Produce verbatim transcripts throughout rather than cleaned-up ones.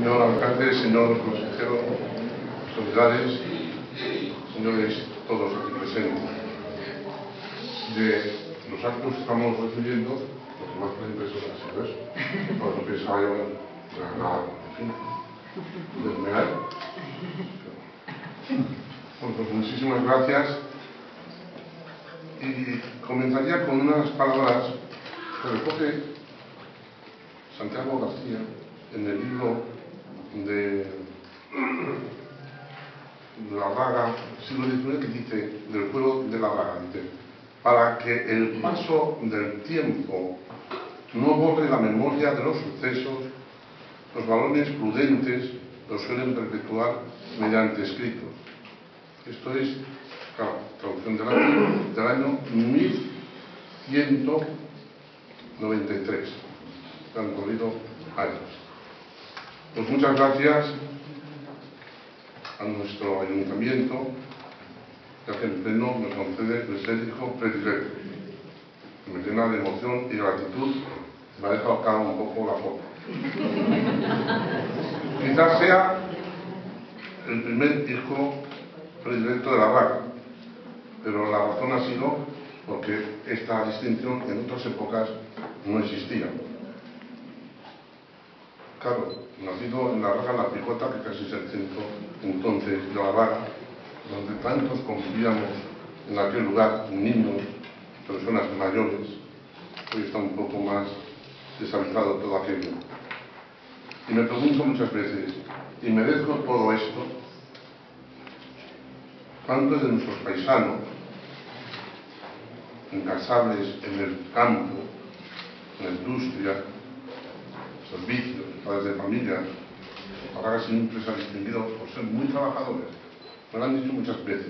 Señor alcalde, señor consejero, autoridades, señores todos aquí presentes. De los actos que estamos recibiendo, lo que más me impresiona ha sido eso. Bueno, no pensaba yo en nada, en fin, desmear. Bueno, pues muchísimas gracias. Y comenzaría con unas palabras que recoge Santiago García en el libro de La Braga, siglo diecinueve, que dice, del pueblo de La Braga, dice: para que el paso del tiempo no borre la memoria de los sucesos, los varones prudentes los suelen perpetuar mediante escritos. Esto es, claro, traducción del año, del año mil ciento noventa y tres. Han corrido años. Pues muchas gracias a nuestro ayuntamiento, ya que el pleno me concede el céntrico predilecto. Me llena de emoción y gratitud. Me ha dejado caer un poco la foto. Quizás sea el primer hijo predilecto de La Braga, pero la razón ha sido porque esta distinción en otras épocas no existía. Claro, nacido en La Braga, La Picota, que casi es el centro entonces de La Braga, donde tantos convivíamos en aquel lugar, niños, personas mayores. Hoy está un poco más deshabitado todo aquello. Y me pregunto muchas veces, ¿y merezco todo esto? ¿Cuántos de nuestros paisanos, incansables en el campo, en la industria, servicios, padres de familia, para que siempre se han distinguido por ser muy trabajadores? Me lo han dicho muchas veces.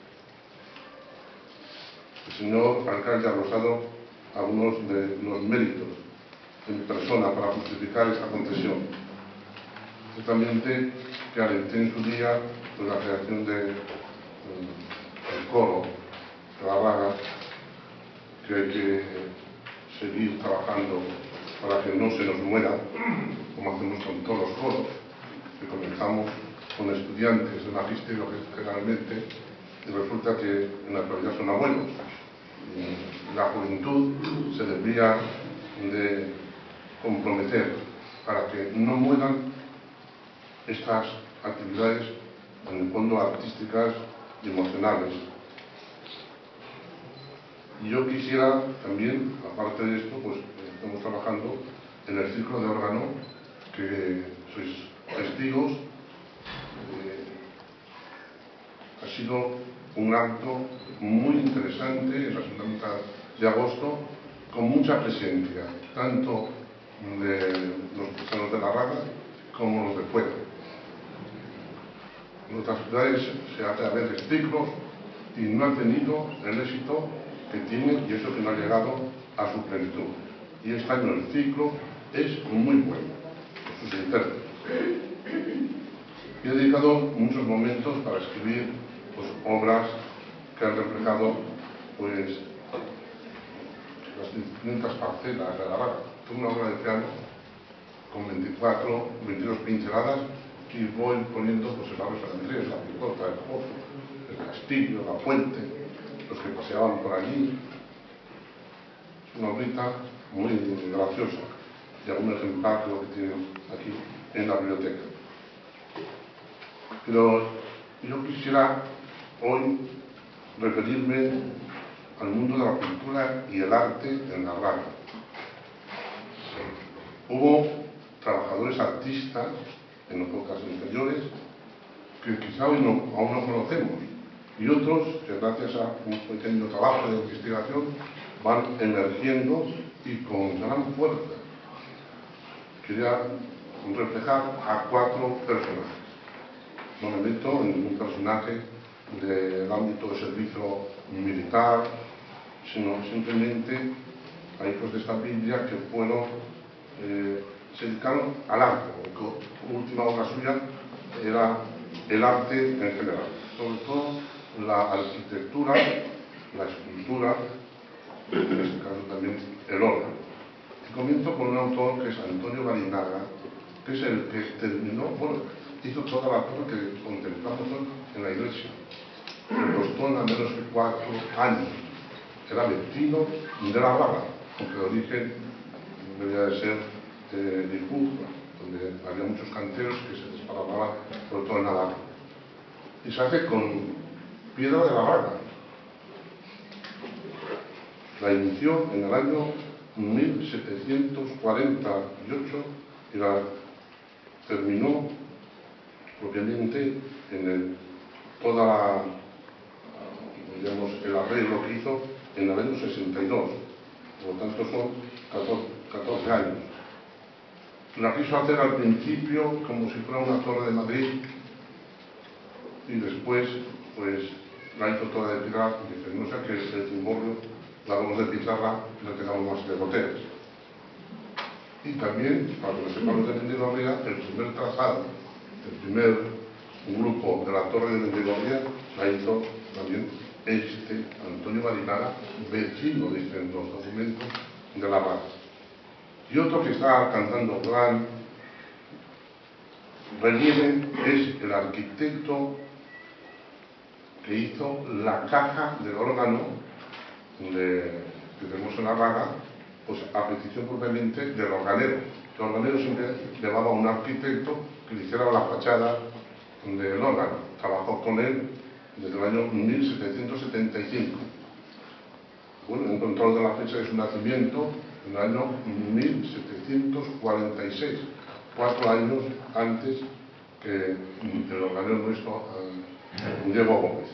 El señor alcalde ha glosado algunos de los méritos de mi persona para justificar esta concesión. Ciertamente que alenté en su día pues, la creación del de, coro de La Braga, que hay que seguir trabajando para que no se nos muera, como hacemos con todos los coros, que comenzamos con estudiantes de magisterio generalmente, y resulta que en la actualidad son abuelos. Y la juventud se debería de comprometer para que no mueran estas actividades, en el fondo artísticas y emocionales. Y yo quisiera también, aparte de esto, pues estamos trabajando en el ciclo de órgano, que sois testigos. Eh, ha sido un acto muy interesante en la segunda mitad de agosto, con mucha presencia, tanto de los paisanos de La Braga como los de fuera. En otras ciudades se hace a veces ciclos y no han tenido el éxito que tienen, y eso que no ha llegado a su plenitud. Y este año el ciclo es muy bueno, por sus intérpretes. Y he dedicado muchos momentos para escribir pues, obras que han reflejado pues, las distintas parcelas de La Braga. Tengo una obra de piano con veinticuatro, veintidós pinceladas y voy poniendo pues, el barrio San Andrés, la Picota, el Pozo, el Castillo, la Fuente, los que paseaban por allí. Es una obrita muy graciosa y algún ejemplar que lo que tiene aquí en la biblioteca. Pero yo quisiera hoy referirme al mundo de la cultura y el arte en La Braga. Hubo trabajadores artistas en épocas anteriores que quizá hoy no, aún no conocemos, y otros que gracias a un pequeño trabajo de investigación van emergiendo y con gran fuerza. Quería reflejar a cuatro personajes. No me meto en ningún personaje del ámbito de servicio militar, sino simplemente a hijos de esta Biblia que fueron, eh, se dedicaron al arte. La última obra suya era el arte en general, sobre todo la arquitectura, la escultura, en este caso también el órgano. Y comienzo con un autor que es Antonio Barinaga, que es el que terminó, bueno, hizo toda la torre que contemplamos hoy en la iglesia. Le costó nada menos que cuatro años. Era vecino de la Barra, aunque de origen debía de ser eh, de Guipúzcoa, donde había muchos canteros que se desparramaban por todo el Navarra. Y se hace con piedra de la Barra. La inició en el año mil setecientos cuarenta y ocho y la terminó propiamente en el, toda la, digamos, el arreglo que hizo en el año sesenta y dos. Por lo tanto son catorce años. La quiso hacer al principio como si fuera una torre de Madrid y después pues la hizo toda de piedra y dice, no sé qué es el cimborrio, la hagamos de pizarra y la tengamos más de goteras. Y también, para que lo sepamos de Mendegorría, el primer trazado, el primer grupo de la torre de Mendegorría la hizo también este Antonio Marinara, vecino, dicen los documentos, de la Barra. Y otro que está alcanzando gran relieve es el arquitecto que hizo la caja del órgano de, que tenemos en la Barra, pues a petición propiamente del organero. El organero siempre llevaba a un arquitecto que le hiciera la fachada del órgano. Trabajó con él desde el año mil setecientos setenta y cinco. Bueno, he encontrado la fecha de su nacimiento en el año mil setecientos cuarenta y seis, cuatro años antes que el organero nuestro, eh, Diego Gómez.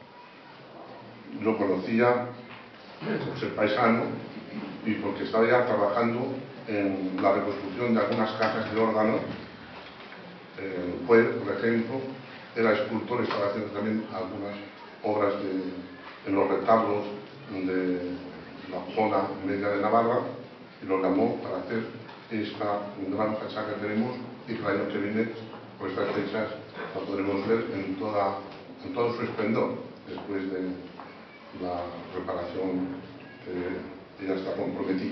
Lo conocía por ser paisano y porque estaba ya trabajando en la reconstrucción de algunas cajas de órgano. Eh, fue, por ejemplo, era escultor, estaba haciendo también algunas obras de, en los retablos de la zona media de Navarra y lo llamó para hacer esta gran fachada que tenemos y que el año que viene, por estas fechas, la podremos ver en, toda, en todo su esplendor, después de la reparación que ya está comprometida.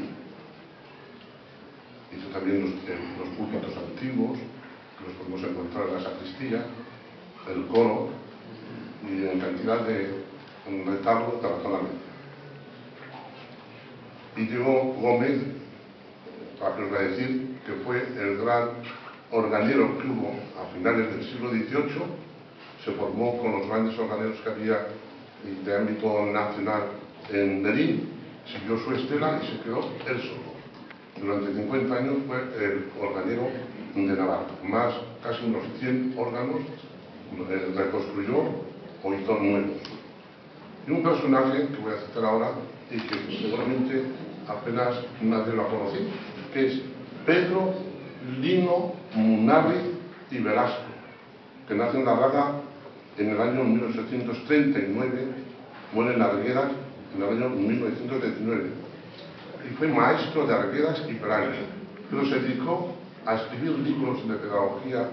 Hizo también los, los púlpitos antiguos, que los podemos encontrar en la sacristía, el coro y en cantidad de retablos de la zona media. Y Diego Gómez, para que os voy a decir que fue el gran organero que hubo a finales del siglo dieciocho, se formó con los grandes organeros que había de ámbito nacional en Berín, siguió su estela y se quedó él solo. Durante cincuenta años fue el organero de Navarra, más casi unos cien órganos reconstruyó o hizo nuevos. Y un personaje que voy a citar ahora y que seguramente apenas nadie lo ha conocido, que es Pedro Lino Munarriz y Velasco, que nace en La Braga en el año mil ochocientos treinta y nueve, muere en Arguedas en el año mil novecientos diecinueve, y fue maestro de Arguedas y Perales, pero se dedicó a escribir libros de pedagogía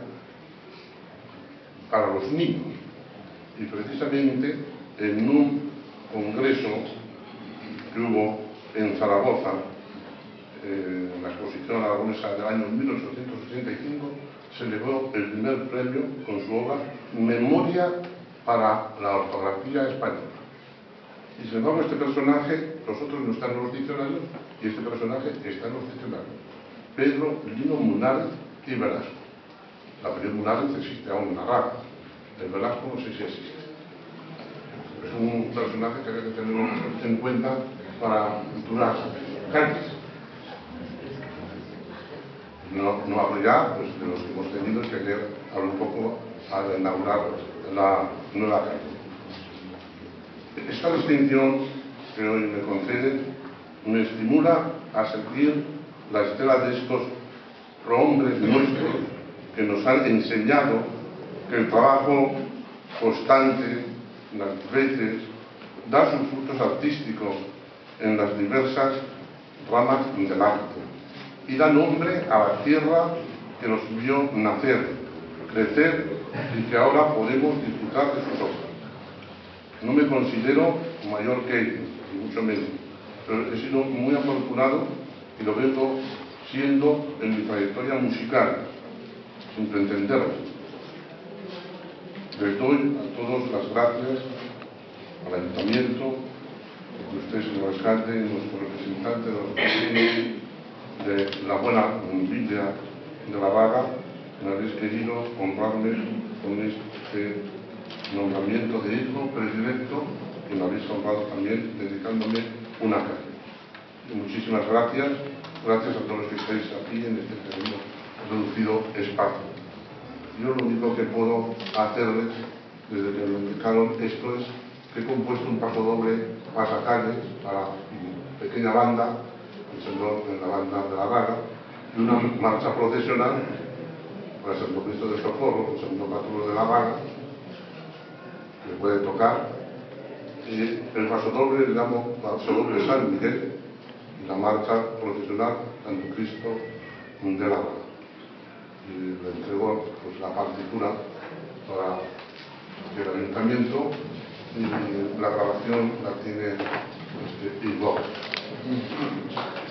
para los niños, y precisamente en un congreso que hubo en Zaragoza, eh, en la exposición aragonesa del año mil ochocientos sesenta y cinco, se le dio el primer premio con su obra Memoria para la ortografía española. Y sin embargo, este personaje, los otros no están en los diccionarios, y este personaje está en los diccionarios. Pedro Lino Munárriz y Velasco. La apellido Munárriz existe aún en Navarra. El Velasco no sé si existe. Es un personaje que hay que tenerlo en cuenta para futuras gentes. No, no hablo ya pues, de los que hemos tenido, que ayer hablo un poco al inaugurar la nueva calle. Esta distinción que hoy me concede me estimula a seguir la estela de estos prohombres nuestros que nos han enseñado que el trabajo constante, las veces, da sus frutos artísticos en las diversas ramas del arte y da nombre a la tierra que los vio nacer, crecer y que ahora podemos disfrutar de sus obras. No me considero mayor que ellos, ni mucho menos, pero he sido muy afortunado y lo vengo siendo en mi trayectoria musical, entenderlo. Les doy a todos las gracias al Ayuntamiento, a usted, señor alcalde, nuestro representante de los vecinos, de la buena villa de La Vaga, que me habéis querido honrarme con este nombramiento de hijo predilecto, que me habéis honrado también dedicándome una calle. Y muchísimas gracias, gracias a todos los que estáis aquí en este pequeño reducido espacio. Yo lo único que puedo hacerles, desde que me indicaron esto, es que he compuesto un paso doble pasacalles para mi pequeña banda, el señor de la banda de La Vaga, y una marcha procesional para el Santo Cristo de Socorro, el segundo patrón de La Vaga, que puede tocar. Y el paso doble le llamo paso doble San Miguel, y la marcha procesional Santo Cristo de La Vaga. Y le entregó pues, la partitura para el ayuntamiento, y la grabación la tiene este, Igor.